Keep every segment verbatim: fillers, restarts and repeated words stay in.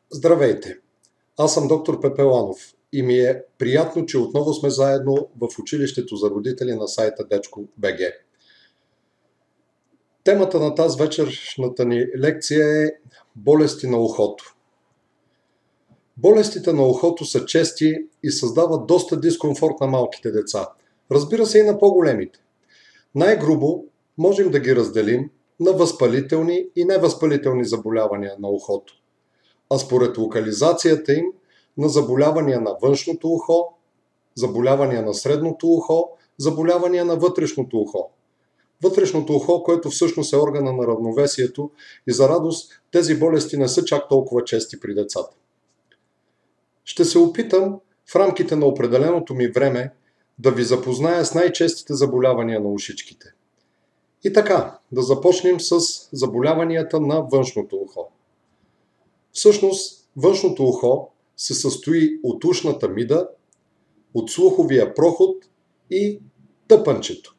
Здравейте! Аз съм доктор Пепеланов и ми е приятно, че отново сме заедно в училището за родители на сайта Дечко точка би джи. Темата на тази вечершната ни лекция е болести на ухото. Болестите на ухото са чести и създават доста дискомфорт на малките деца. Разбира се и на по-големите. Най-грубо можем да ги разделим на възпалителни и невъзпалителни заболявания на ухото, а според локализацията им на заболявания на външното ухо, заболявания на средното ухо, заболявания на вътрешното ухо. Вътрешното ухо, което всъщност е органа на равновесието, и за радост тези болести не са чак толкова чести при децата. Ще се опитам в рамките на определеното ми време да ви запозная с най-честите заболявания на ушичките. И така, да започнем с заболяванията на външното ухо. Всъщност, външното ухо се състои от ушната мида, от слуховия проход и тъпанчето.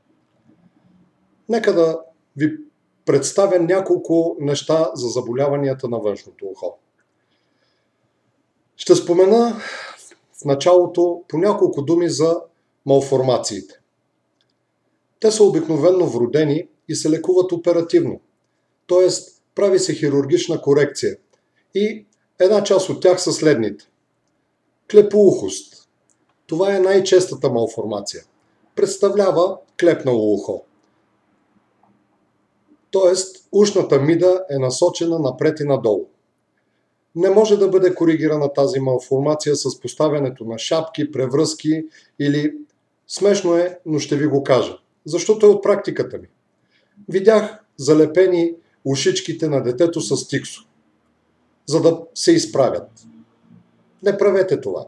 Нека да ви представя няколко неща за заболяванията на външното ухо. Ще спомена в началото по няколко думи за малформациите. Те са обикновено вродени и се лекуват оперативно, т.е. прави се хирургична корекция. И една част от тях са следните. Клепоухост. Това е най-честата малформация. Представлява клепнало ухо. Тоест, ушната мида е насочена напред и надолу. Не може да бъде коригирана тази малформация с поставянето на шапки, превръзки или... Смешно е, но ще ви го кажа, защото е от практиката ми. Видях залепени ушичките на детето с тиксо, за да се изправят. Не правете това.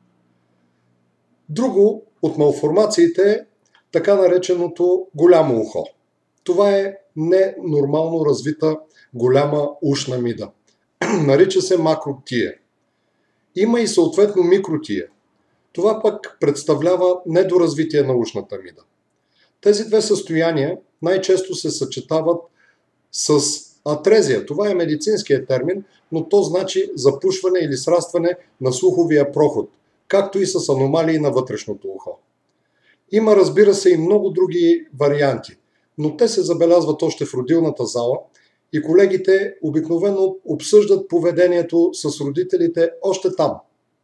Друго от малформациите е така нареченото голямо ухо. Това е ненормално развита голяма ушна мида. Нарича се макротия. Има и съответно микротия. Това пък представлява недоразвитие на ушната мида. Тези две състояния най-често се съчетават с атрезия. Това е медицинският термин, но то значи запушване или срастване на слуховия проход, както и с аномалии на вътрешното ухо. Има, разбира се, и много други варианти, но те се забелязват още в родилната зала и колегите обикновено обсъждат поведението с родителите още там.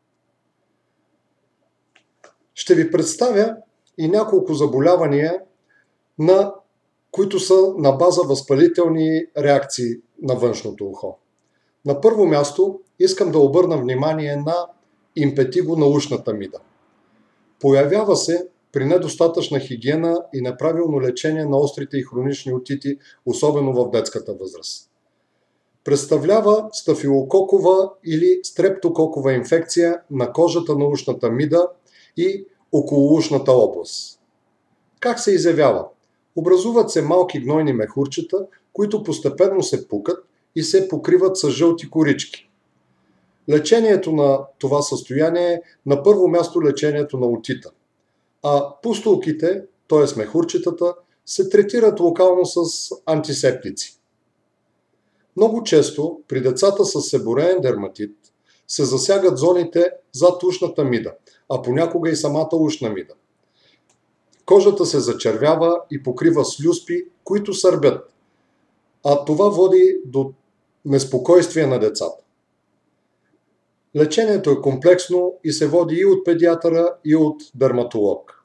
Ще ви представя и няколко заболявания, на които са на база възпалителни реакции на външното ухо. На първо място искам да обърна внимание на импетиго на ушната мида. Появява се при недостатъчна хигиена и неправилно лечение на острите и хронични отити, особено в детската възраст. Представлява стафилококова или стрептококова инфекция на кожата на ушната мида и околоушната област. Как се изявява? Образуват се малки гнойни мехурчета, които постепенно се пукат и се покриват с жълти корички. Лечението на това състояние е на първо място лечението на отита, а пустулките, т.е. мехурчетата, се третират локално с антисептици. Много често при децата с себореен дерматит се засягат зоните зад ушната мида, а понякога и самата ушна мида. Кожата се зачервява и покрива с люспи, които сърбят, а това води до неспокойствие на децата. Лечението е комплексно и се води и от педиатъра, и от дерматолог.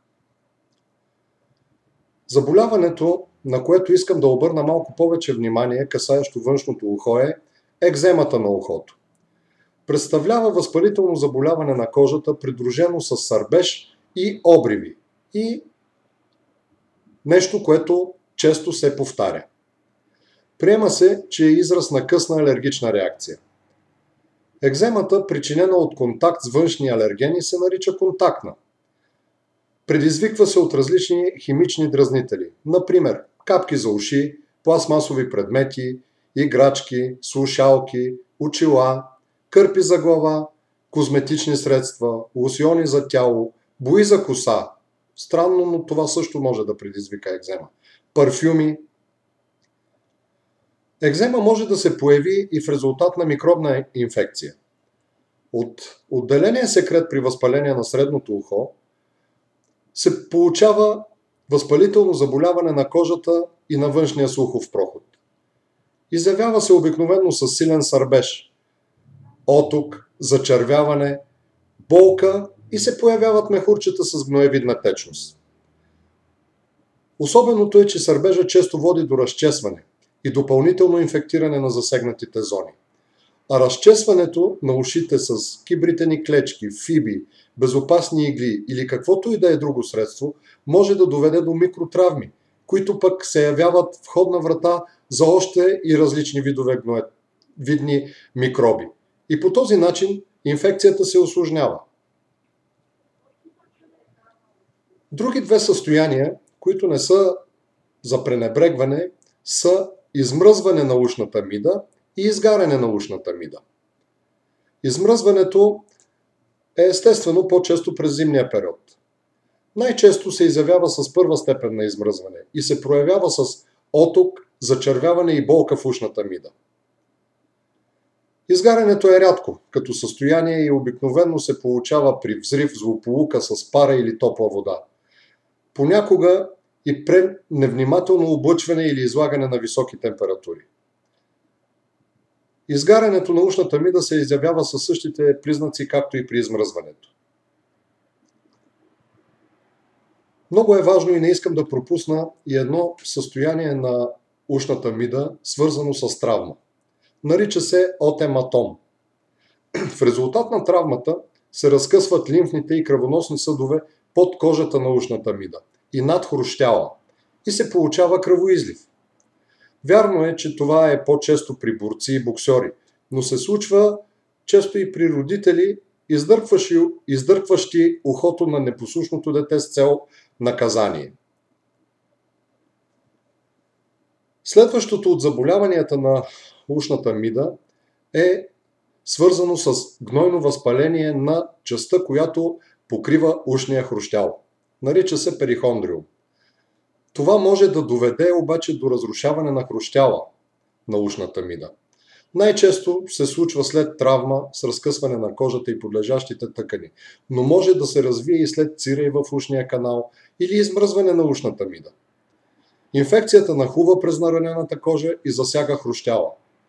Заболяването, на което искам да обърна малко повече внимание, касаещо външното ухо, е екземата на ухото. Представлява възпалително заболяване на кожата, придружено с сърбеж и обриви, и нещо, което често се повтаря. Приема се, че е израз на късна алергична реакция. Екземата, причинена от контакт с външни алергени, се нарича контактна. Предизвиква се от различни химични дразнители, например капки за уши, пластмасови предмети, играчки, слушалки, очила, кърпи за глава, козметични средства, лосьони за тяло, бои за коса. Странно, но това също може да предизвика екзема. Парфюми. Екзема може да се появи и в резултат на микробна инфекция. От отделения секрет при възпаление на средното ухо се получава възпалително заболяване на кожата и на външния слухов проход. Изявява се обикновено с силен сърбеж, оток, зачервяване, болка и се появяват мехурчета с гноевидна течност. Особеното е, че сърбежа често води до разчесване и допълнително инфектиране на засегнатите зони. А разчесването на ушите с кибритени клечки, фиби, безопасни игли или каквото и да е друго средство може да доведе до микротравми, които пък се явяват входна врата за още и различни видове гноевидни микроби. И по този начин инфекцията се усложнява. Други две състояния, които не са за пренебрегване, са измръзване на ушната мида и изгаряне на ушната мида. Измръзването е естествено по-често през зимния период. Най-често се изявява с първа степен на измръзване и се проявява с оток, зачервяване и болка в ушната мида. Изгарянето е рядко като състояние и обикновено се получава при взрив, злополука с пара или топла вода. Понякога и при невнимателно облъчване или излагане на високи температури. Изгарянето на ушната мида се изявява със същите признаци, както и при измръзването. Много е важно и не искам да пропусна и едно състояние на ушната мида, свързано с травма. Нарича се отематом. В резултат на травмата се разкъсват лимфните и кръвоносни съдове под кожата на ушната мида и над хрущяла и се получава кръвоизлив. Вярно е, че това е по-често при борци и боксьори, но се случва често и при родители, издърпващи, издърпващи ухото на непослушното дете с цел наказание. Следващото от заболяванията на ушната мида е свързано с гнойно възпаление на частта, която покрива ушния хрущял. Нарича се перихондриум. Това може да доведе обаче до разрушаване на хрущяла на ушната мида. Най-често се случва след травма с разкъсване на кожата и подлежащите тъкани, но може да се развие и след цирей в ушния канал или измръзване на ушната мида. Инфекцията нахлува през наранената кожа и засяга хрущяла.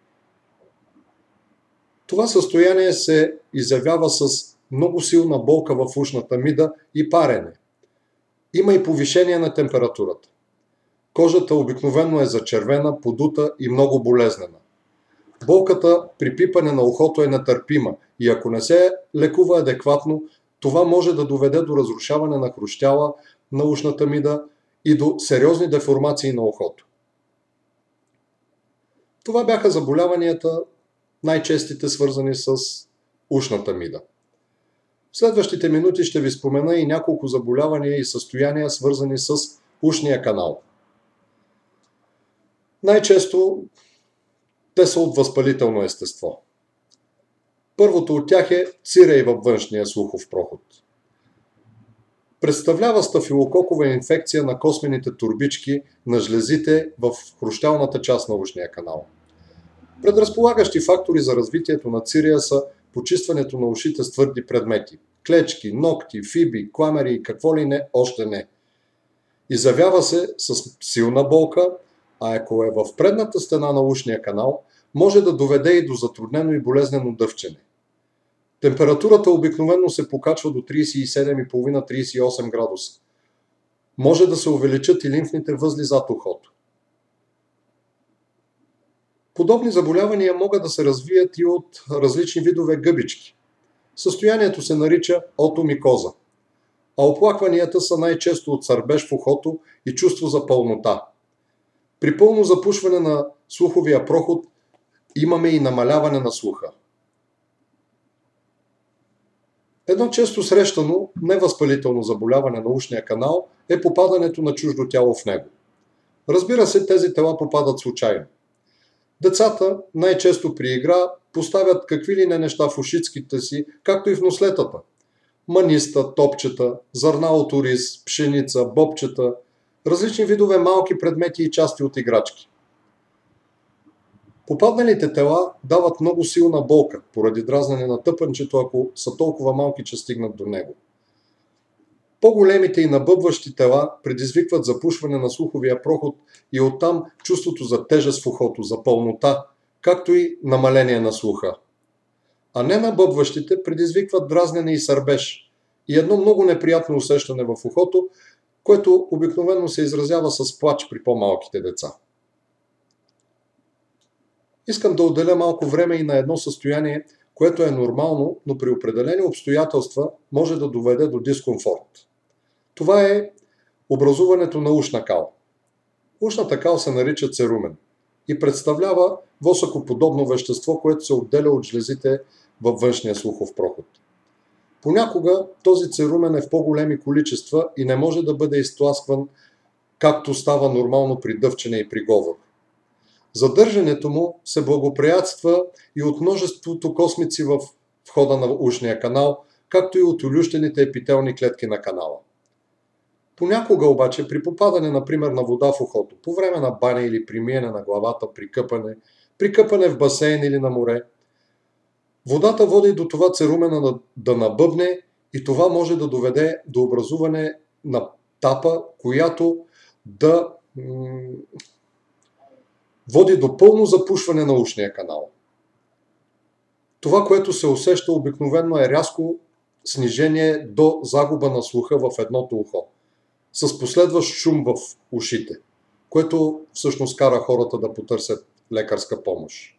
Това състояние се изявява с много силна болка в ушната мида и парене. Има и повишение на температурата. Кожата обикновено е зачервена, подута и много болезнена. Болката при пипане на ухото е нетърпима и ако не се лекува адекватно, това може да доведе до разрушаване на хрущяла на ушната мида и до сериозни деформации на ухото. Това бяха заболяванията, най-честите свързани с ушната мида. В следващите минути ще ви спомена и няколко заболявания и състояния, свързани с ушния канал. Най-често те са от възпалително естество. Първото от тях е цирей във външния слухов проход. Представлява стафилококова инфекция на космените турбички на жлезите в хрущялната част на ушния канал. Предразполагащи фактори за развитието на цирия са почистването на ушите с твърди предмети – клечки, ногти, фиби, кламери и какво ли не, още не. Изявява се с силна болка, а ако е в предната стена на ушния канал, може да доведе и до затруднено и болезнено дъвчене. Температурата обикновено се покачва до тридесет и седем и пет до тридесет и осем градуса. Може да се увеличат и лимфните възли зад ухото. Подобни заболявания могат да се развият и от различни видове гъбички. Състоянието се нарича отомикоза, а оплакванията са най-често от сърбеж в ухото и чувство за пълнота. При пълно запушване на слуховия проход имаме и намаляване на слуха. Едно често срещано невъзпалително заболяване на ушния канал е попадането на чуждо тяло в него. Разбира се, тези тела попадат случайно. Децата най-често при игра поставят какви ли не неща в ушицките си, както и в нослетата. Маниста, топчета, зърна от ориз, пшеница, бобчета, различни видове малки предмети и части от играчки. Попадналите тела дават много силна болка, поради дразнене на тъпанчето, ако са толкова малки, че стигнат до него. По-големите и набъбващи тела предизвикват запушване на слуховия проход и оттам чувството за тежест в ухото, за пълнота, както и намаление на слуха. А не набъбващите предизвикват дразнене и сърбеж и едно много неприятно усещане в ухото, което обикновено се изразява с плач при по-малките деца. Искам да отделя малко време и на едно състояние, което е нормално, но при определени обстоятелства може да доведе до дискомфорт. Това е образуването на ушна кал. Ушната кал се нарича церумен и представлява восъкоподобно вещество, което се отделя от жлезите във външния слухов проход. Понякога този церумен е в по-големи количества и не може да бъде изтласкван, както става нормално при дъвчене и при говор. Задържането му се благоприятства и от множеството космици в входа на ушния канал, както и от улющените епителни клетки на канала. Понякога обаче при попадане, например, на вода в ухото, по време на баня или при миене на главата, при къпане, при къпане в басейн или на море, водата води до това церумена да набъбне и това може да доведе до образуване на тапа, която да м- води до пълно запушване на ушния канал. Това, което се усеща обикновено, е рязко снижение до загуба на слуха в едното ухо, с последващ шум в ушите, което всъщност кара хората да потърсят лекарска помощ.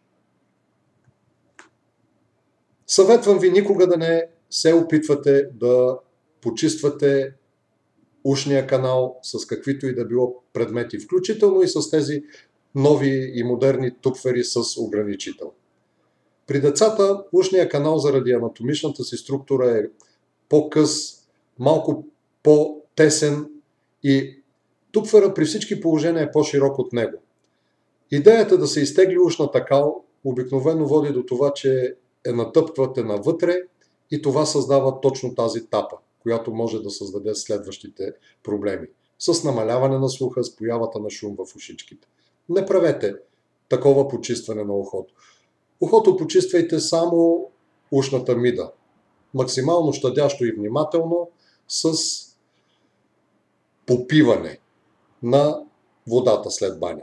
Съветвам ви никога да не се опитвате да почиствате ушния канал с каквито и да било предмети, включително и с тези нови и модерни тупфери с ограничител. При децата ушния канал заради анатомичната си структура е по-къс, малко по-тесен и тупфера при всички положения е по-широк от него. Идеята да се изтегли ушната кал обикновено води до това, че е натъпквате навътре и това създава точно тази тапа, която може да създаде следващите проблеми с намаляване на слуха, с появата на шум в ушичките. Не правете такова почистване на ухото. Ухото почиствайте само ушната мида, максимално щадящо и внимателно, с попиване на водата след баня.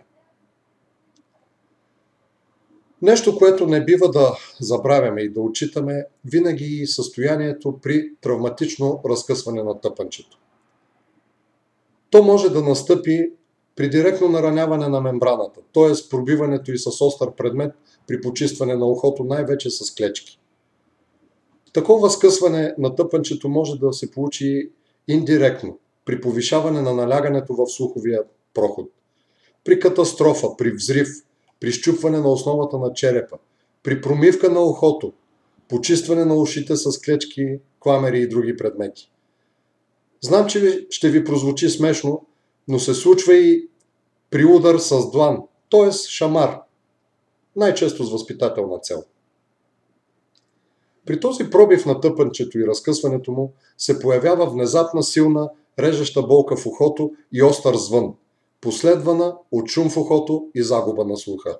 Нещо, което не бива да забравяме и да отчитаме, винаги състоянието при травматично разкъсване на тъпанчето. То може да настъпи при директно нараняване на мембраната, т.е. пробиването и с остър предмет при почистване на ухото, най-вече с клечки. Такова скъсване на тъпанчето може да се получи индиректно, при повишаване на налягането в слуховия проход, при катастрофа, при взрив, при счупване на основата на черепа, при промивка на ухото, почистване на ушите с клечки, кламери и други предмети. Знам, че ще ви прозвучи смешно, но се случва и при удар с длан, т.е. шамар, най-често с възпитателна цел. При този пробив на тъпанчето и разкъсването му се появява внезапна силна режеща болка в ухото и остър звън, последвана от шум в ухото и загуба на слуха.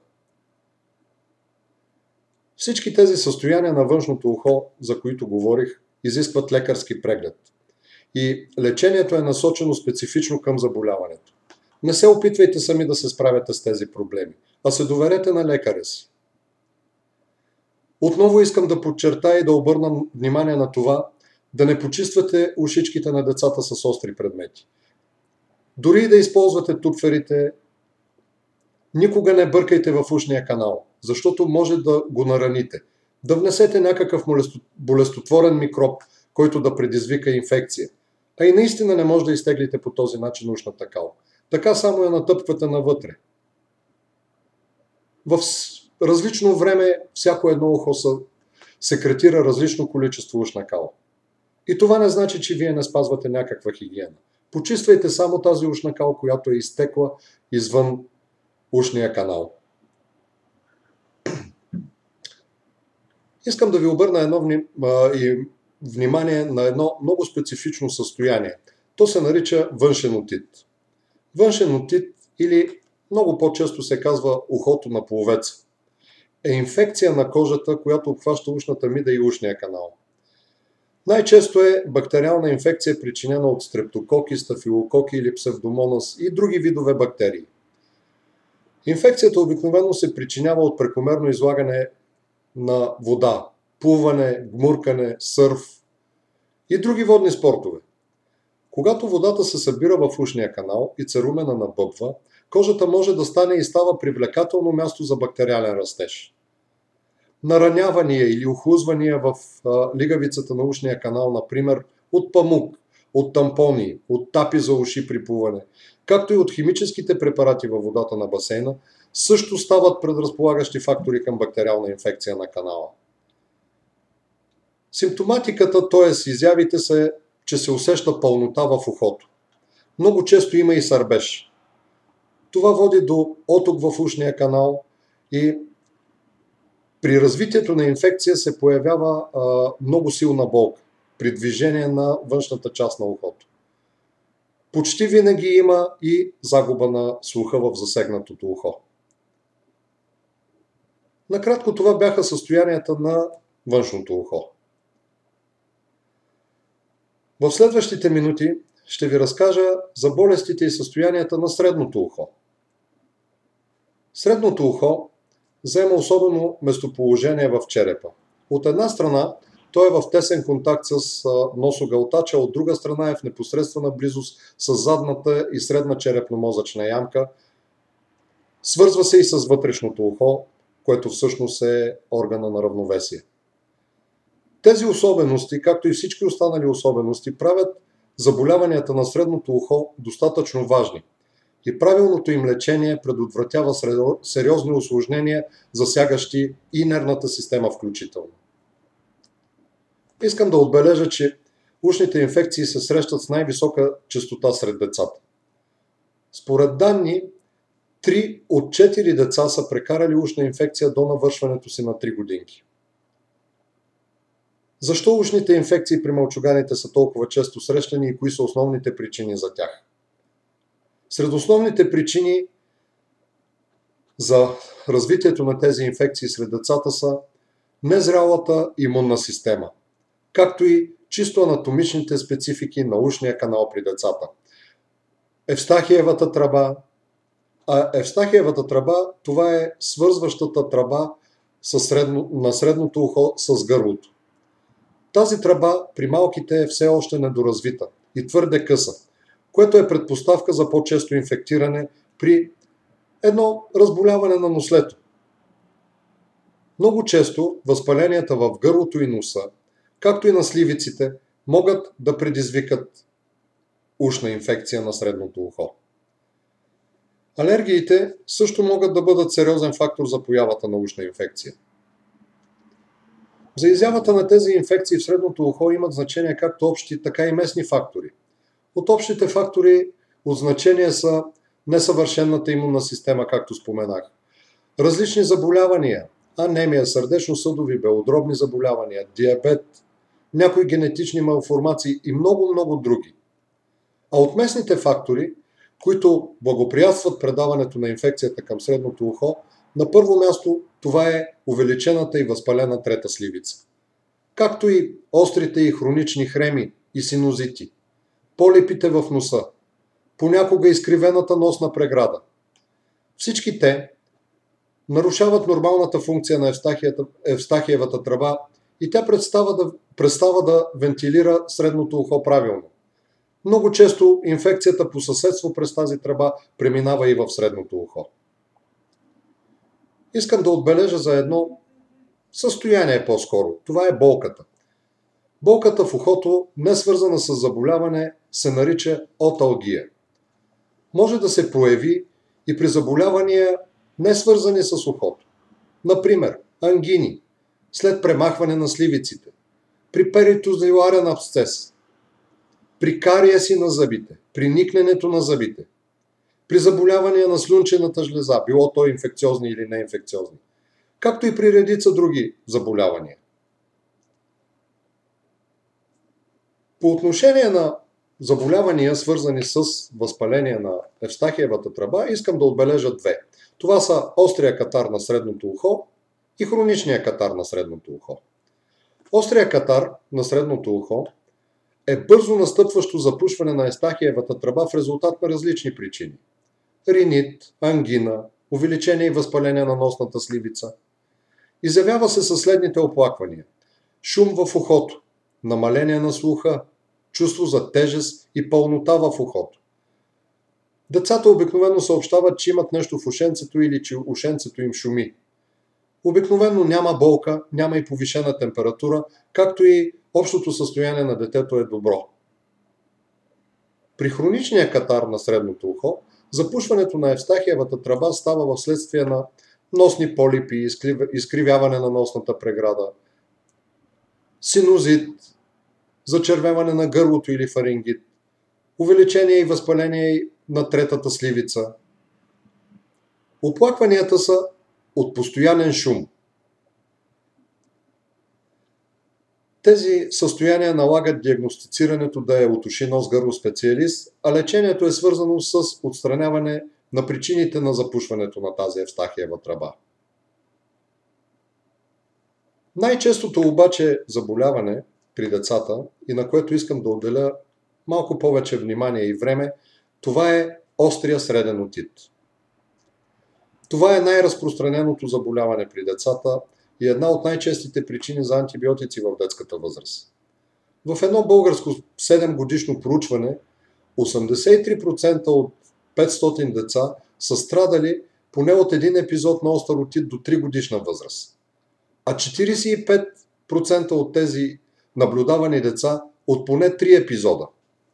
Всички тези състояния на външното ухо, за които говорих, изискват лекарски преглед. И лечението е насочено специфично към заболяването. Не се опитвайте сами да се справяте с тези проблеми, а се доверете на лекаря си. Отново искам да подчертая и да обърна внимание на това, да не почиствате ушичките на децата с остри предмети. Дори да използвате тупферите, никога не бъркайте в ушния канал, защото може да го нараните. Да внесете някакъв болестотворен микроб, който да предизвика инфекция. А и наистина не може да изтеглите по този начин ушната кал. Така само я натъпквате навътре. В различно време всяко едно ухо секретира различно количество ушна кал. И това не значи, че вие не спазвате някаква хигиена. Почиствайте само тази ушна кал, която е изтекла извън ушния канал. Искам да ви обърна едно вним... и внимание на едно много специфично състояние. То се нарича външен отит. Външен отит или много по-често се казва ухото на половеца. е инфекция на кожата, която обхваща ушната мида и ушния канал. Най-често е бактериална инфекция, причинена от стрептококи, стафилококи или псевдомонас и други видове бактерии. Инфекцията обикновено се причинява от прекомерно излагане на вода, плуване, гмуркане, сърф и други водни спортове. Когато водата се събира в ушния канал и церумена набъбва, кожата може да стане и става привлекателно място за бактериален растеж. Наранявания или охлузвания в а, лигавицата на ушния канал, например, от памук, от тампони, от тапи за уши при плуване, както и от химическите препарати във водата на басейна, също стават предразполагащи фактори към бактериална инфекция на канала. Симптоматиката, т.е. изявите са, че се усеща пълнота в ухото. Много често има и сърбеж. Това води до оток в ушния канал и при развитието на инфекция се появява а, много силна болка при движение на външната част на ухото. Почти винаги има и загуба на слуха в засегнатото ухо. Накратко, това бяха състоянията на външното ухо. В следващите минути ще ви разкажа за болестите и състоянията на средното ухо. Средното ухо заема особено местоположение в черепа. От една страна, той е в тесен контакт с носогълтача, от друга страна е в непосредствена близост с задната и средна черепно-мозъчна ямка. Свързва се и с вътрешното ухо, което всъщност е органа на равновесие. Тези особености, както и всички останали особености, правят заболяванията на средното ухо достатъчно важни и правилното им лечение предотвратява сериозни усложнения, засягащи и нервната система включително. Искам да отбележа, че ушните инфекции се срещат с най-висока честота сред децата. Според данни, три от четири деца са прекарали ушна инфекция до навършването си на три годинки. Защо ушните инфекции при мълчуганите са толкова често срещани и кои са основните причини за тях? Сред основните причини за развитието на тези инфекции сред децата са незрялата имунна система, както и чисто анатомичните специфики на ушния канал при децата. Евстахиевата тръба. А Евстахиевата тръба, това е свързващата тръба средно, на средното ухо с гърлото. Тази тръба при малките е все още недоразвита и твърде къса, което е предпоставка за по-често инфектиране при едно разболяване на нослето. Много често възпаленията в гърлото и носа, както и на сливиците, могат да предизвикат ушна инфекция на средното ухо. Алергиите също могат да бъдат сериозен фактор за появата на ушна инфекция. За изявата на тези инфекции в средното ухо имат значение както общи, така и местни фактори. От общите фактори от значение са несъвършената имунна система, както споменах, различни заболявания, анемия, сърдечно-съдови, белодробни заболявания, диабет, някои генетични малформации и много-много други. А от местните фактори, които благоприятстват предаването на инфекцията към средното ухо, на първо място това е увеличената и възпалена трета сливица, както и острите и хронични хреми и синузити, полипите в носа, понякога изкривената носна преграда. Всички те нарушават нормалната функция на Евстахиевата тръба и тя престава да, престава да вентилира средното ухо правилно. Много често инфекцията по съседство през тази тръба преминава и в средното ухо. Искам да отбележа за едно състояние по-скоро. Това е болката. Болката в ухото, не свързана с заболяване, се нарича оталгия. Може да се прояви и при заболявания, не свързани с ухото. Например, ангини, след премахване на сливиците, при перитозиларен абсцес, при кариеси на зъбите, при никненето на зъбите, при заболявания на слюнчената жлеза, било то инфекциозни или неинфекциозни, както и при редица други заболявания. По отношение на заболявания, свързани с възпаление на Евстахиевата тръба, искам да отбележа две. Това са острия катар на средното ухо и хроничния катар на средното ухо. Острия катар на средното ухо е бързо настъпващо запушване на евстахиевата тръба в резултат на различни причини. Ринит, ангина, увеличение и възпаление на носната сливица. Изявява се със следните оплаквания: шум в ухото, намаление на слуха, чувство за тежест и пълнота в ухото. Децата обикновено съобщават, че имат нещо в ушенцето или че ушенцето им шуми. Обикновено няма болка, няма и повишена температура, както и общото състояние на детето е добро. При хроничния катар на средното ухо, запушването на евстахиевата тръба става вследствие на носни полипи, изкривяване на носната преграда, синузит, зачервяване на гърлото или фарингит, увеличение и възпаление на третата сливица. Оплакванията са от постоянен шум. Тези състояния налагат диагностицирането да е от уши, нос, гърло специалист, а лечението е свързано с отстраняване на причините на запушването на тази евстахиева тръба. Най-честото обаче заболяване при децата, и на което искам да отделя малко повече внимание и време, това е острия среден отит. Това е най-разпространеното заболяване при децата и една от най-честите причини за антибиотици в детската възраст. В едно българско седемгодишно проучване осемдесет и три процента от петстотин деца са страдали поне от един епизод на остър отит до три годишна възраст, а четиридесет и пет процента от тези наблюдавани деца от поне три епизода.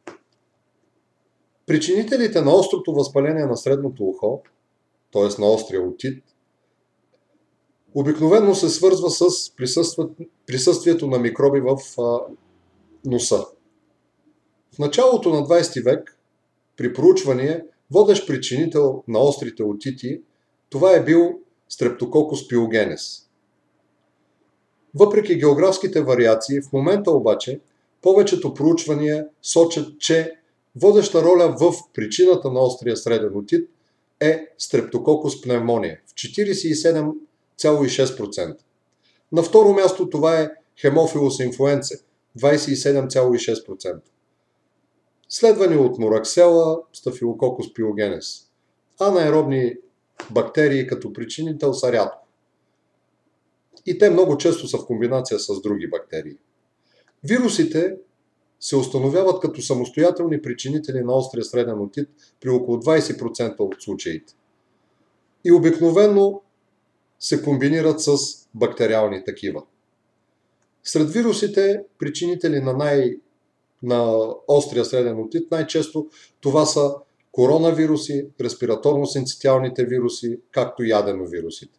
Причинителите на острото възпаление на средното ухо, т.е. на острия отит, обикновено се свързва с присъствието на микроби в а, носа. В началото на двадесети век, при проучване, водещ причинител на острите отити, това е бил Streptococcus pyogenes. Въпреки географските вариации, в момента обаче повечето проучвания сочат, че водеща роля в причината на острия среден отит е Streptococcus pneumoniae в четиридесет и седем цяло и шест процента. На второ място това е Haemophilus influenzae двадесет и седем цяло и шест процента. Следвани от Moraxella, Staphylococcus pyogenes. Анаеробни бактерии като причинител са рядко. И те много често са в комбинация с други бактерии. Вирусите се установяват като самостоятелни причинители на острия среден отит при около двадесет процента от случаите. И обикновено се комбинират с бактериални такива. Сред вирусите, причинители на, най... на острия среден отит, най-често това са коронавируси, респираторно-синцитиалните вируси, както и аденовирусите.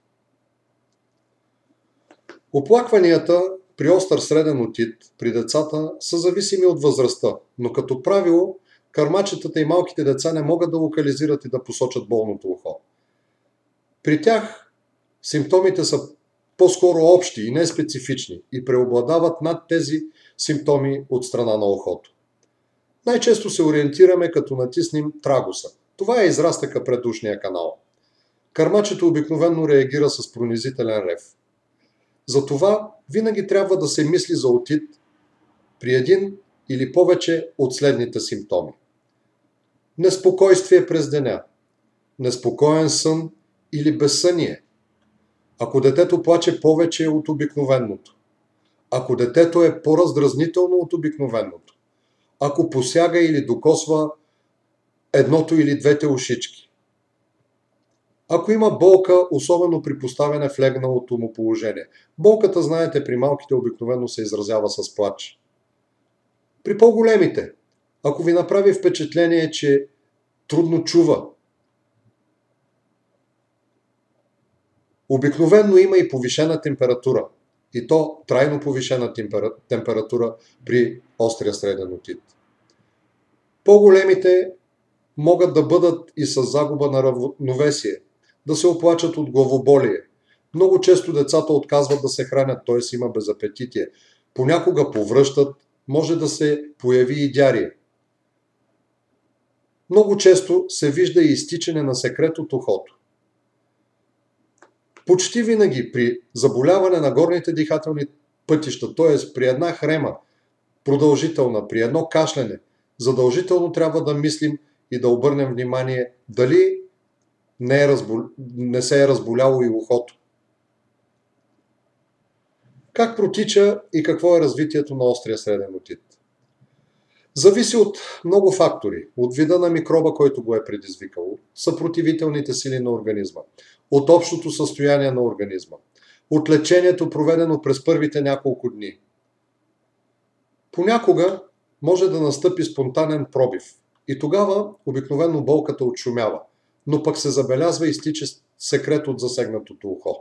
Оплакванията при остър среден отит при децата са зависими от възрастта, но като правило кърмачетата и малките деца не могат да локализират и да посочат болното ухо. При тях симптомите са по-скоро общи и неспецифични и преобладават над тези симптоми от страна на ухото. Най-често се ориентираме като натиснем трагуса. Това е израстъка пред ушния канал. Кърмачето обикновено реагира с пронизителен рев. Затова винаги трябва да се мисли за отит при един или повече от следните симптоми. Неспокойствие през деня, неспокоен сън или безсъние, ако детето плаче повече от обикновеното, ако детето е по-раздразнително от обикновеното, ако посяга или докосва едното или двете ушички, ако има болка, особено при поставяне в легналото му положение. Болката, знаете, при малките обикновено се изразява с плач. При по-големите, ако ви направи впечатление, че трудно чува, обикновено има и повишена температура, и то трайно повишена температура при острия среден отит. По-големите могат да бъдат и с загуба на равновесие, да се оплачат от главоболие. Много често децата отказват да се хранят, т.е. има безапетитие. Понякога повръщат, може да се появи и диария. Много често се вижда и изтичане на секрет от ухото. Почти винаги при заболяване на горните дихателни пътища, т.е. при една хрема продължителна, при едно кашляне, задължително трябва да мислим и да обърнем внимание дали не, е разбол... не се е разболяло и ухото. Как протича и какво е развитието на острия среден отит? Зависи от много фактори, от вида на микроба, който го е предизвикал, съпротивителните сили на организма, от общото състояние на организма, от лечението, проведено през първите няколко дни. Понякога може да настъпи спонтанен пробив и тогава обикновено болката отшумява, но пък се забелязва и изтича секрет от засегнатото ухо.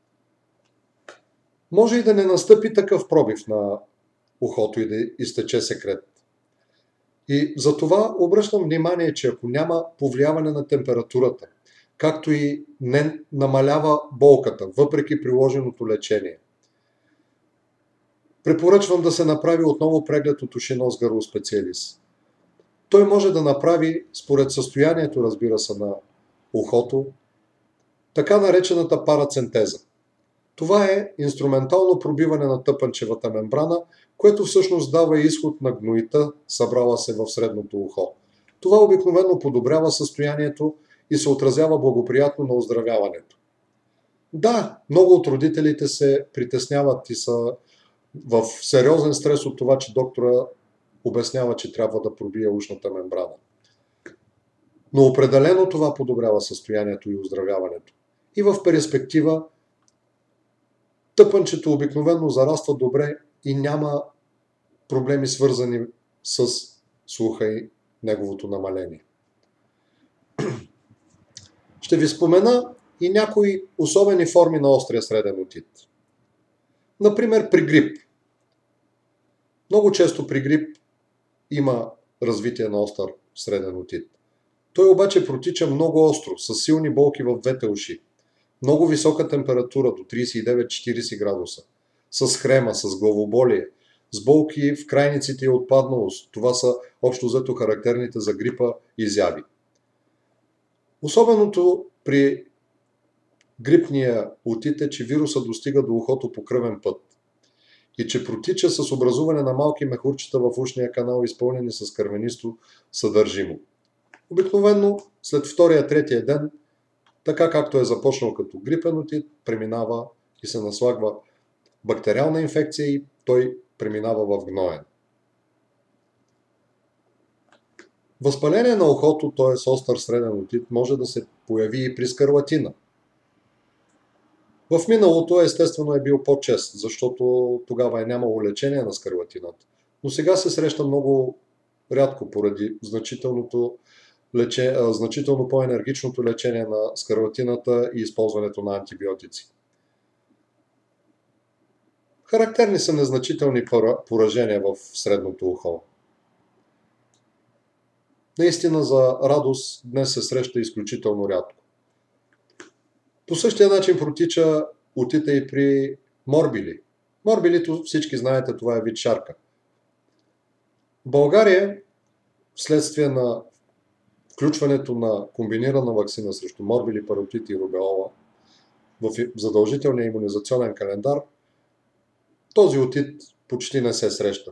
Може и да не настъпи такъв пробив на ухото и да изтече секрет. И за това обръщам внимание, че ако няма повлияване на температурата, както и не намалява болката, въпреки приложеното лечение, препоръчвам да се направи отново преглед от уши-нос гърло специалист. Той може да направи, според състоянието, разбира се, на ухото, така наречената парацентеза. Това е инструментално пробиване на тъпанчевата мембрана, което всъщност дава изход на гноита, събрала се в средното ухо. Това обикновено подобрява състоянието и се отразява благоприятно на оздравяването. Да, много от родителите се притесняват и са в сериозен стрес от това, че доктора обяснява, че трябва да пробие ушната мембрана. Но определено това подобрява състоянието и оздравяването. И в перспектива тъпанчето обикновено зараства добре и няма проблеми, свързани с слуха и неговото намаление. Ще ви спомена и някои особени форми на острия среден отит. Например, при грип. Много често при грип има развитие на остър среден отит. Той обаче протича много остро, с силни болки в двете уши, много висока температура до тридесет и девет до четиридесет градуса, с хрема, с главоболие, с болки в крайниците и отпадналост. Това са общо взето характерните за грипа изяви. Особеното при грипния отит е, че вируса достига до ухото по кръвен път и че протича с образуване на малки мехурчета в ушния канал, изпълнени с кървенисто съдържимо. Обикновено след втория-третия ден, така както е започнал като грипен отит, преминава и се наслагва бактериална инфекция и той преминава в гноен. Възпаление на ухото, т.е. остър среден отит, може да се появи и при скарлатина. В миналото естествено е бил по-чест, защото тогава е нямало лечение на скарлатината. Но сега се среща много рядко поради значителното лече... значително по-енергичното лечение на скарлатината и използването на антибиотици. Характерни са незначителни поражения в средното ухо. Наистина за радост днес се среща изключително рядко. По същия начин протича отита и при морбили. Морбилито, всички знаете, това е вид шарка. В България, вследствие на включването на комбинирана ваксина срещу морбили, паротит и рубеола в задължителния имунизационен календар, този отит почти не се среща.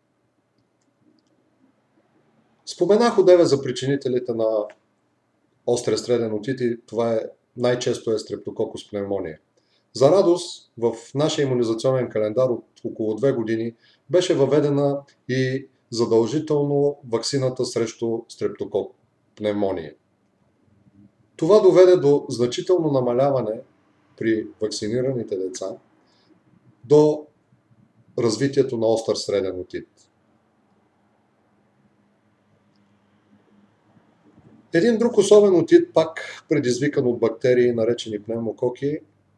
Споменах одеве за причинителите на острия среден отит и това е най-често е стрептококус пневмония. За радост, в нашия имунизационен календар от около две години беше въведена и задължително ваксината срещу стрептокок пневмония. Това доведе до значително намаляване при вакцинираните деца до развитието на остър среден отит. Един друг особен отит, пак предизвикан от бактерии, наречени пневмококи,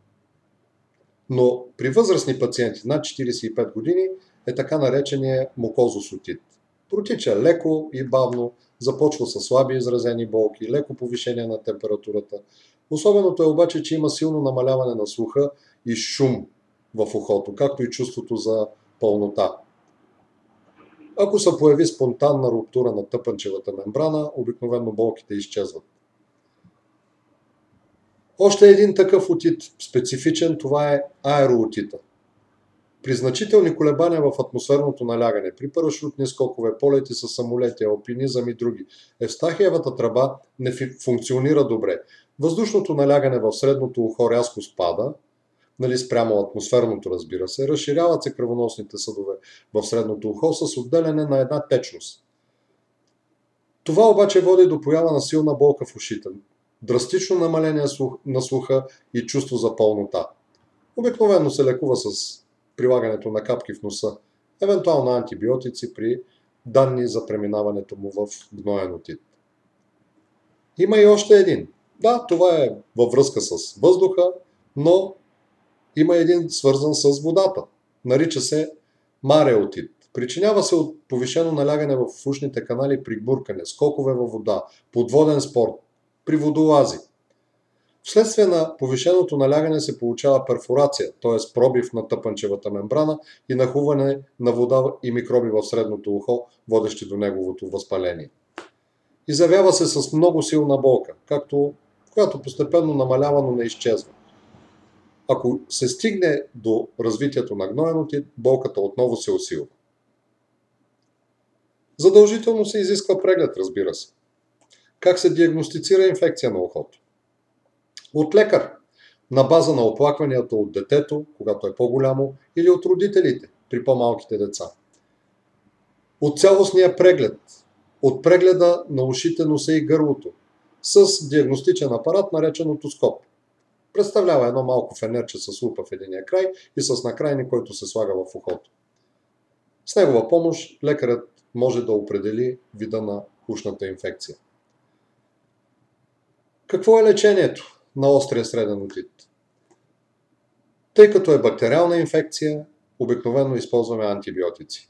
но при възрастни пациенти над четиридесет и пет години е така наречения мукозус отит. Протича леко и бавно, започва с слаби изразени болки, леко повишение на температурата. Особеното е обаче, че има силно намаляване на слуха и шум в ухото, както и чувството за пълнота. Ако се появи спонтанна руптура на тъпанчевата мембрана, обикновено болките изчезват. Още един такъв отит, специфичен, това е аероотита. При значителни колебания в атмосферното налягане, при парашютни скокове, полети с самолети, алпинизъм и други, Евстахиевата тръба не функционира добре. Въздушното налягане в средното ухо рязко спада, нали, спрямо атмосферното, разбира се, разширяват се кръвоносните съдове в средното ухо с отделяне на една течност. Това обаче води до поява на силна болка в ушите, драстично намаление на слуха и чувство за пълнота. Обикновено се лекува с прилагането на капки в носа, евентуално антибиотици при данни за преминаването му в гноен отит. Има и още един. Да, това е във връзка с въздуха, но има един свързан с водата. Нарича се мареотит. Причинява се от повишено налягане в ушните канали при гмуркане, скокове във вода, подводен спорт, при водолази. Вследствие на повишеното налягане се получава перфорация, т.е. пробив на тъпанчевата мембрана и нахуване на вода и микроби в средното ухо, водещи до неговото възпаление. Изявява се с много силна болка, както, която постепенно намалява, но не изчезва. Ако се стигне до развитието на гноен отит, болката отново се усилва. Задължително се изисква преглед, разбира се. Как се диагностицира инфекция на ухото? От лекар, на база на оплакванията от детето, когато е по-голямо, или от родителите, при по-малките деца. От цялостния преглед, от прегледа на ушите, носа и гърлото, с диагностичен апарат, наречен отоскоп. Представлява едно малко фенерче с лупа в единия край и с накрайник, който се слага в ухото. С негова помощ лекарът може да определи вида на ушната инфекция. Какво е лечението на острия среден отит? Тъй като е бактериална инфекция, обикновено използваме антибиотици.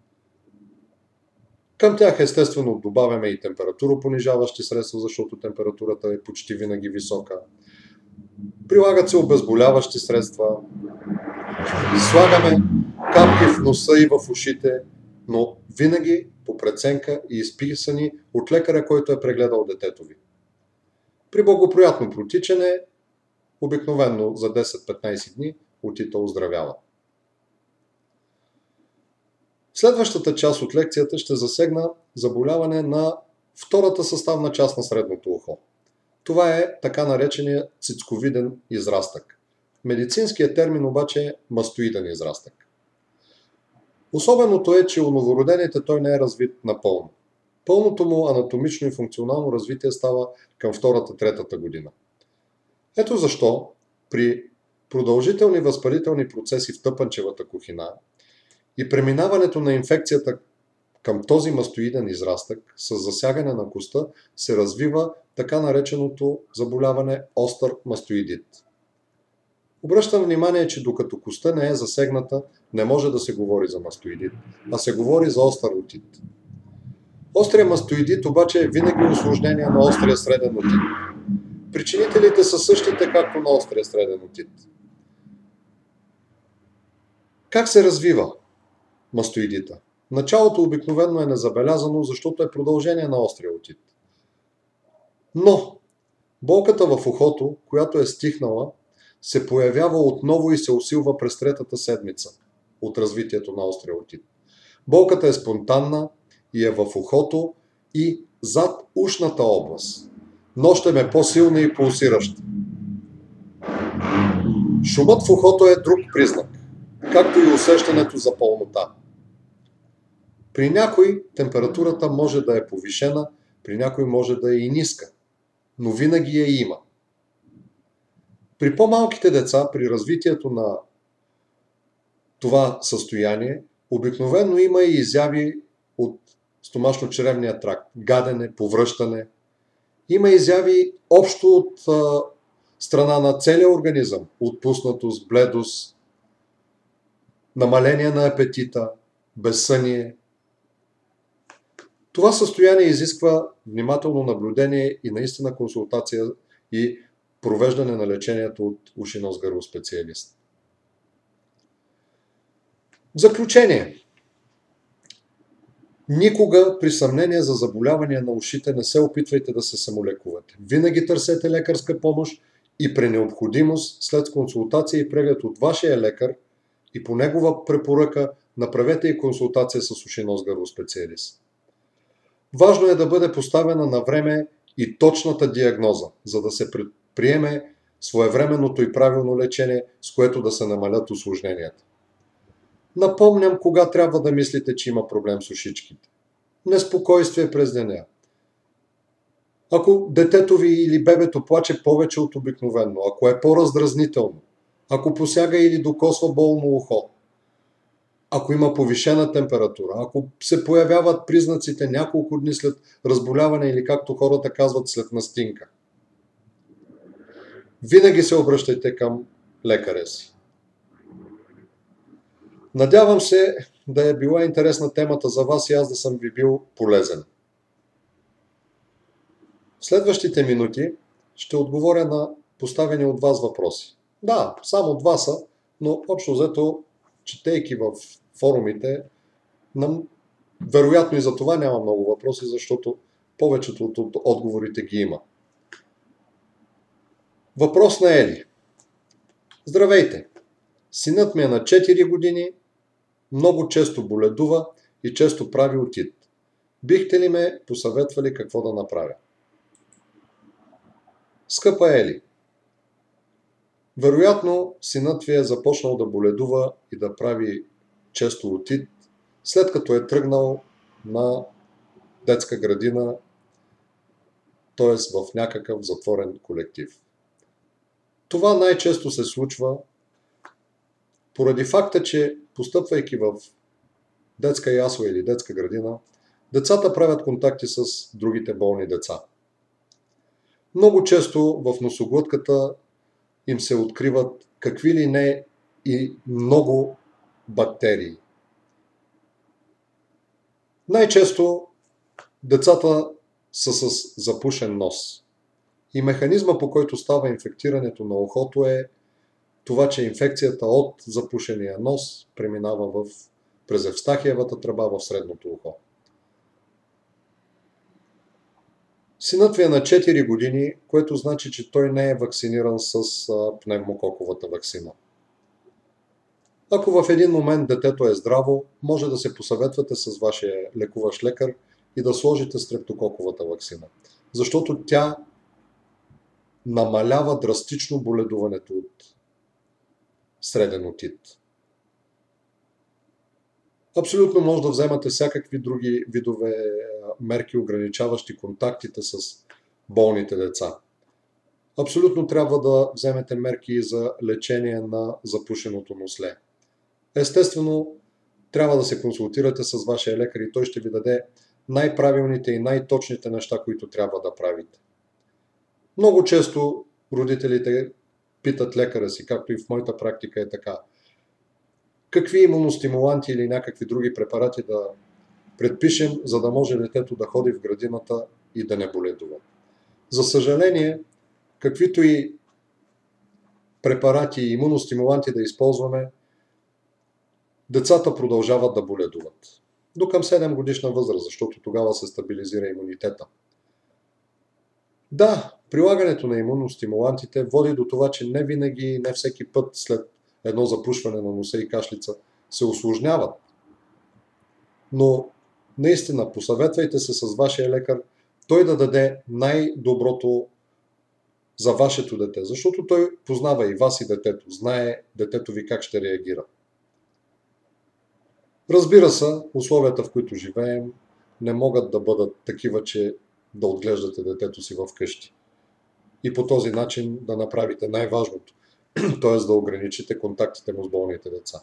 Към тях естествено добавяме и температуропонижаващи средства, защото температурата е почти винаги висока. Прилагат се обезболяващи средства. Слагаме капки в носа и в ушите, но винаги по преценка и изписани от лекаря, който е прегледал детето ви. При благоприятно протичане, обикновено за десет-петнайсет дни, отита оздравява. Следващата част от лекцията ще засегна заболяване на втората съставна част на средното ухо. Това е така наречения цицковиден израстък. Медицинският термин обаче е мастоиден израстък. Особеното е, че у новородените той не е развит напълно. Пълното му анатомично и функционално развитие става към втората-третата година. Ето защо при продължителни възпалителни процеси в тъпанчевата кухина и преминаването на инфекцията към този мастоиден израстък с засягане на коста се развива така нареченото заболяване остър мастоидит. Обръщам внимание, че докато коста не е засегната, не може да се говори за мастоидит, а се говори за остър отит. Острия мастоидит обаче е винаги усложнение на острия среден отит. Причинителите са същите, както на острия среден отит. Как се развива мастоидита? Началото обикновено е незабелязано, защото е продължение на острия отит. Но болката в ухото, която е стихнала, се появява отново и се усилва през третата седмица от развитието на острия отит. Болката е спонтанна и е в ухото и зад ушната област. Нощем е по-силна и пулсираща. Шумът в ухото е друг признак, както и усещането за пълнота. При някой температурата може да е повишена, при някой може да е и ниска, но винаги я има. При по-малките деца, при развитието на това състояние, обикновено има и изяви от стомашно-чревния тракт, гадене, повръщане. Има изяви общо от а, страна на целия организъм, отпуснатост, бледост, намаление на апетита, безсъние. Това състояние изисква внимателно наблюдение и наистина консултация и провеждане на лечението от уши-нос-гърло специалист. В заключение, никога при съмнение за заболявания на ушите не се опитвайте да се самолекувате. Винаги търсете лекарска помощ и при необходимост, след консултация и преглед от вашия лекар и по негова препоръка, направете и консултация с уши-нос-гърло специалист. Важно е да бъде поставена на време и точната диагноза, за да се предприеме своевременното и правилно лечение, с което да се намалят усложненията. Напомням кога трябва да мислите, че има проблем с ушичките. Неспокойствие през деня. Ако детето ви или бебето плаче повече от обикновено, ако е по-раздразнително, ако посяга или докосва болно ухо, ако има повишена температура, ако се появяват признаците няколко дни след разболяване или както хората казват след настинка, винаги се обръщайте към лекаря си. Надявам се да е била интересна темата за вас и аз да съм ви бил полезен. В следващите минути ще отговоря на поставени от вас въпроси. Да, само два са, но общо взето, четейки в форумите, нам, вероятно и за това няма много въпроси, защото повечето от, от отговорите ги има. Въпрос на Ели. Здравейте! Синът ми е на четири години, много често боледува и често прави отит. Бихте ли ме посъветвали какво да направя? Скъпа Ели, вероятно синът ви е започнал да боледува и да прави често отит, след като е тръгнал на детска градина, т.е. в някакъв затворен колектив. Това най-често се случва поради факта, че постъпвайки в детска ясла или детска градина, децата правят контакти с другите болни деца. Много често в носоглътката им се откриват какви ли не и много бактерии. Най-често децата са с запушен нос. И механизма, по който става инфектирането на ухото, е това, че инфекцията от запушения нос преминава в, през евстахиевата тръба в средното ухо. Синът ви е на четири години, което значи, че той не е вакциниран с пневмококовата ваксина. Ако в един момент детето е здраво, може да се посъветвате с вашия лекуващ лекар и да сложите стрептококовата ваксина, защото тя намалява драстично боледуването от среден отит. Абсолютно може да вземате всякакви други видове мерки, ограничаващи контактите с болните деца. Абсолютно трябва да вземете мерки за лечение на запушеното носле. Естествено, трябва да се консултирате с вашия лекар и той ще ви даде най-правилните и най-точните неща, които трябва да правите. Много често родителите питат лекаря си, както и в моята практика е така, какви имуностимуланти или някакви други препарати да предпишем, за да може детето да ходи в градината и да не боледува. За съжаление, каквито и препарати и имуностимуланти да използваме, децата продължават да боледуват. До към седем годишна възраст, защото тогава се стабилизира имунитета. Да, прилагането на имуностимулантите води до това, че не винаги, не всеки път след едно запушване на носа и кашлица се усложняват. Но наистина посъветвайте се с вашия лекар, той да даде най-доброто за вашето дете, защото той познава и вас и детето, знае детето ви как ще реагира. Разбира се, условията, в които живеем, не могат да бъдат такива, че да отглеждате детето си в къщи. И по този начин да направите най-важното, т.е. да ограничите контактите му с болните деца.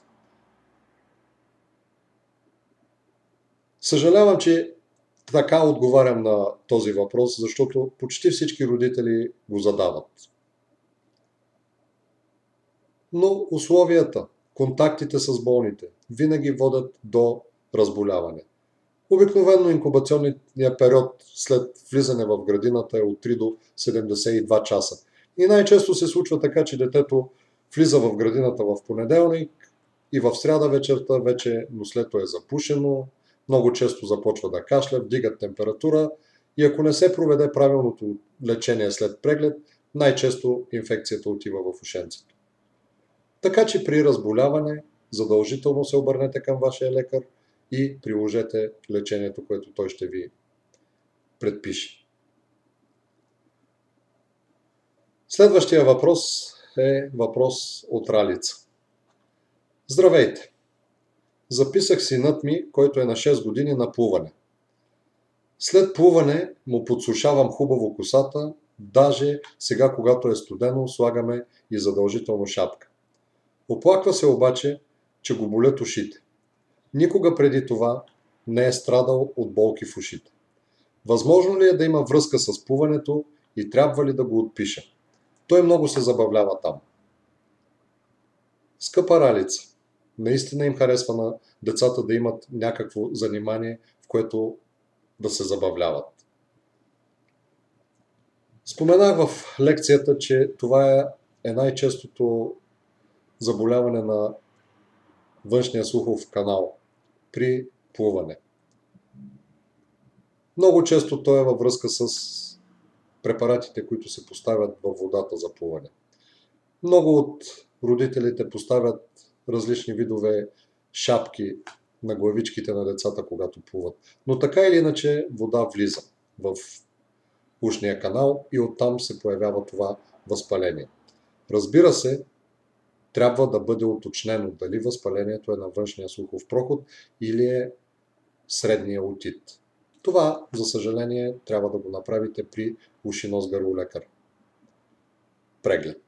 Съжалявам, че така отговарям на този въпрос, защото почти всички родители го задават. Но условията, контактите с болните винаги водят до разболяване. Обикновено инкубационният период след влизане в градината е от три до седемдесет и два часа. И най-често се случва така, че детето влиза в градината в понеделник и в сряда вечерта вече нослето е запушено, много често започва да кашля, вдигат температура и ако не се проведе правилното лечение след преглед, най-често инфекцията отива в ушенцето. Така че при разболяване задължително се обърнете към вашия лекар и приложете лечението, което той ще ви предпише. Следващия въпрос е въпрос от Ралица. Здравейте! Записах синът ми, който е на шест години, на плуване. След плуване му подсушавам хубаво косата, даже сега, когато е студено, слагаме и задължително шапка. Оплаква се обаче, че го болят ушите. Никога преди това не е страдал от болки в ушите. Възможно ли е да има връзка с плуването и трябва ли да го отпиша? Той много се забавлява там. Скъпа Ралица, наистина им харесва на децата да имат някакво занимание, в което да се забавляват. Споменах в лекцията, че това е най-честото заболяване на външния слухов канал при плуване. Много често той е във връзка с препаратите, които се поставят във водата за плуване. Много от родителите поставят различни видове шапки на главичките на децата, когато плуват. Но така или иначе вода влиза в ушния канал и оттам се появява това възпаление. Разбира се, трябва да бъде уточнено дали възпалението е на външния слухов проход или е средния отит. Това, за съжаление, трябва да го направите при уши-нос-гърлолекар преглед.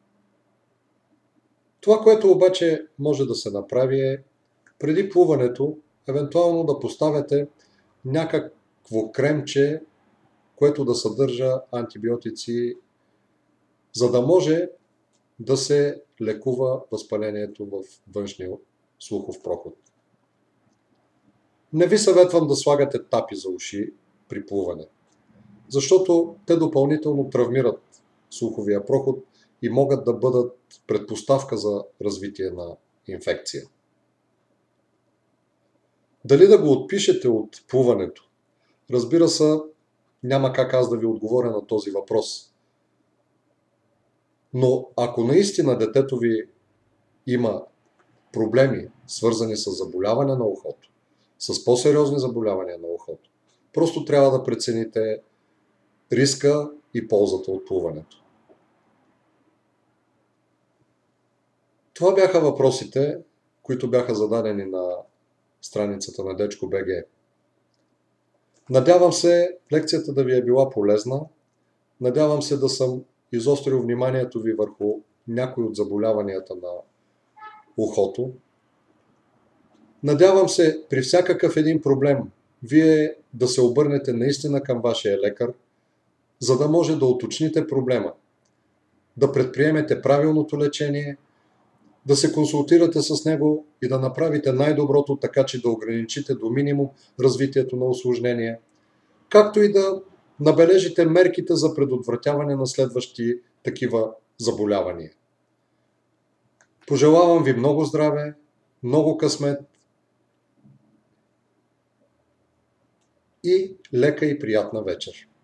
Това, което обаче може да се направи, е преди плуването, евентуално да поставяте някакво кремче, което да съдържа антибиотици, за да може да се лекува възпалението в външния слухов проход. Не ви съветвам да слагате тапи за уши при плуване, защото те допълнително травмират слуховия проход и могат да бъдат предпоставка за развитие на инфекция. Дали да го отпишете от плуването? Разбира се, няма как аз да ви отговоря на този въпрос. Но ако наистина детето ви има проблеми, свързани с заболяване на ухото, с по-сериозни заболявания на ухото, просто трябва да прецените риска и ползата от плуването. Това бяха въпросите, които бяха зададени на страницата на Дечко точка би джи. Надявам се лекцията да ви е била полезна. Надявам се да съм изострил вниманието ви върху някои от заболяванията на ухото. Надявам се при всякакъв един проблем вие да се обърнете наистина към вашия лекар, за да може да уточните проблема, да предприемете правилното лечение, да се консултирате с него и да направите най-доброто, така че да ограничите до минимум развитието на усложнения, както и да набележите мерките за предотвратяване на следващи такива заболявания. Пожелавам ви много здраве, много късмет и лека и приятна вечер!